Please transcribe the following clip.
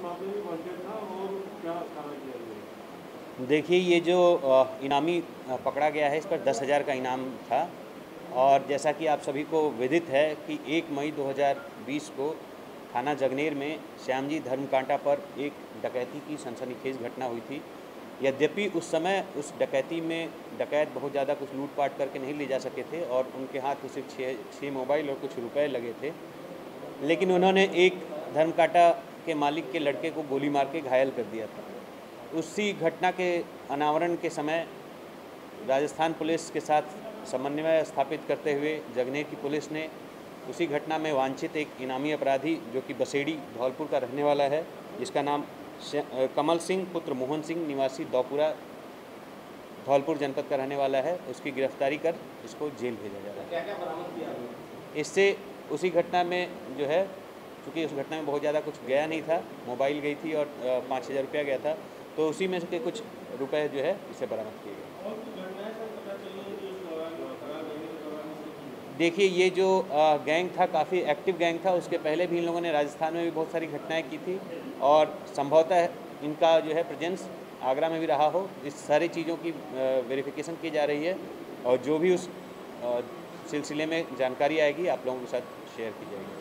मामले में वांटेड था और क्या कार्रवाई किया गया? देखिए, ये जो इनामी पकड़ा गया है, इस पर 10,000 का इनाम था। और जैसा कि आप सभी को विदित है कि 1 मई 2020 को थाना जगनेर में श्यामजी धर्मकांटा पर एक डकैती की सनसनीखेज घटना हुई थी। यद्यपि उस समय उस डकैती में डकैत बहुत ज़्यादा कुछ लूटपाट करके नहीं ले जा सके थे और उनके हाथ में सिर्फ 6 मोबाइल और कुछ रुपए लगे थे, लेकिन उन्होंने एक धर्मकांटा के मालिक के लड़के को गोली मार के घायल कर दिया था। उसी घटना के अनावरण के समय राजस्थान पुलिस के साथ समन्वय स्थापित करते हुए जगनेर की पुलिस ने उसी घटना में वांछित एक इनामी अपराधी जो कि बसेड़ी धौलपुर का रहने वाला है, जिसका नाम कमल सिंह पुत्र मोहन सिंह निवासी दौपुरा धौलपुर जनपद का रहने वाला है, उसकी गिरफ्तारी कर इसको जेल भेजा जा रहा है। क्या-क्या बरामद किया? इससे उसी घटना में जो है, चूँकि उस घटना में बहुत ज़्यादा कुछ गया नहीं था, मोबाइल गई थी और 5,000 रुपया गया था, तो उसी में से कुछ रुपए जो है इसे बरामद किए गए। और कुछ घटनाएं सर पता चली हैं जो इस दौरान फरार रहने के दौरान इसने की? देखिए, ये जो गैंग था काफ़ी एक्टिव गैंग था। उसके पहले भी इन लोगों ने राजस्थान में भी बहुत सारी घटनाएं की थी और संभवतः इनका जो है प्रेजेंस आगरा में भी रहा हो। इस सारी चीज़ों की वेरिफिकेशन की जा रही है और जो भी उस सिलसिले में जानकारी आएगी आप लोगों के साथ शेयर की जाएगी।